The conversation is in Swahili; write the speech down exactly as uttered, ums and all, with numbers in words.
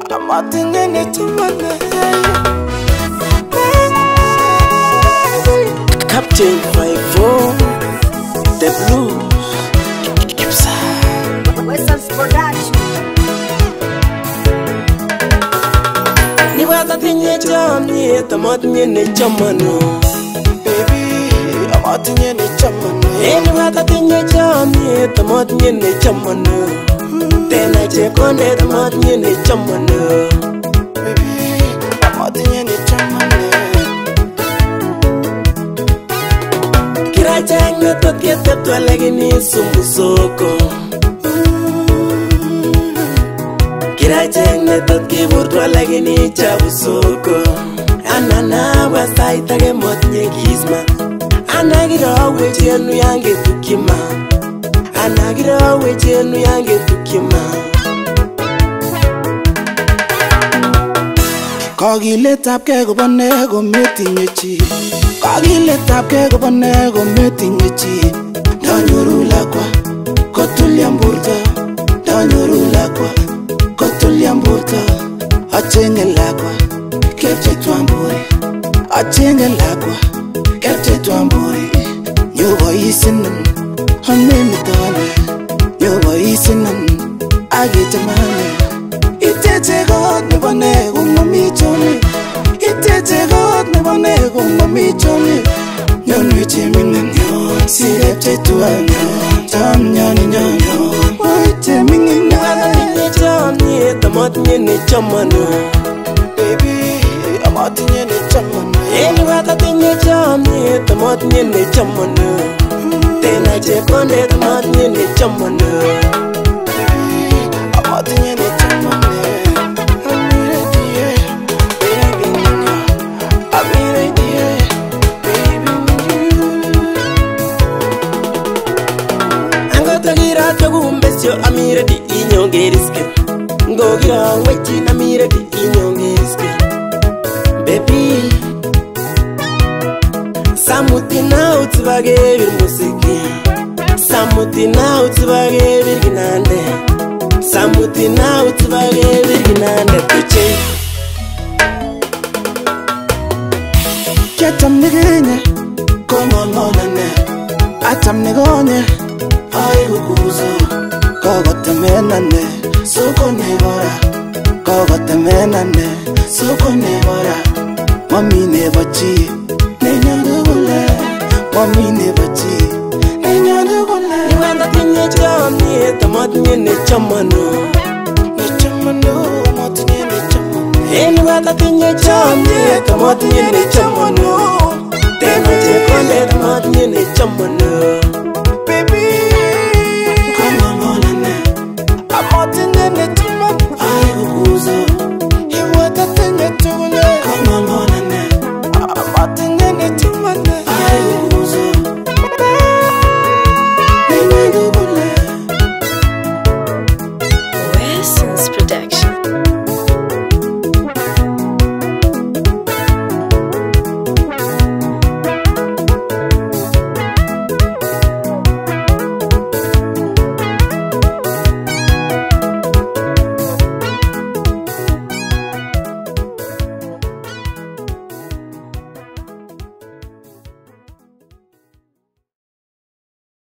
Otinye ne Chomyet. Captain five four, the blues. Kipsang. Western's production. Ni Otinye Chomyet, Otinye ne Chomyet. Baby, Otinye ne Chomyet. Ni Otinye Chomyet, Otinye ne Chomyet. Tena chekonde, Otinye ne Chomyet. Baby, Otinye ne Chomyet. Kirachang netot keteptwa lakini sumbusoko. Kirachang netot keburtwa lakini chabusoko. Anana wasait ake motinye kisma. Ana kirawe chenu yange tukima. Ana kirawe chenu yange tukima. Kakiletabke kobane kometinye chi. Kakiletabke kobane kometinye chi. Danyoru lakwa kotulia mburto. Danyoru lakwa kotulia mburto. Achenge lakwa kepche twamburi. Achenge lakwa kepche twamburi. Nyobo isinan hanemi tane. Nyobo isinan agitamane. Iteche God nebo ne kumami Chomyet. Iteche God nebo ne kumami Chomyet. Nyon wichi mingin nyon sirepche tuan nyon tam nyoni nyon nyon wichi mingin nyon. Otinye Chomyet, Otinye ne Chomyet. Baby, Otinye ne Chomyet. Ni Otinye Chomyet, Otinye ne Chomyet. Tena chekonde, Otinye ne Chomyet. Otinye ne Chomyet. I'm ready in your geriske. Go get on waiting, I'm ready in your geriske. Baby, Samuti now to bagay musiki. Samuti now to bagay virginande. Samuti now to bagay virginande. Piche. Get am nigga, come on, on, and atam nigga, I go kuzo. Kogota menane, soko nebora. Kogota menane, soko nebora. Mami nebachi, nenyandu gule. Mami nebachi, nenyandu gule. Ni Otinye Chomyet, Otinye ne Chomyet. Ne Chomyet, Otinye ne Chomyet. Ni Otinye Chomyet, Otinye ne Chomyet. Tena chekonde, Otinye ne Chomyet. Otinye ne Chomyet. I go kuzo.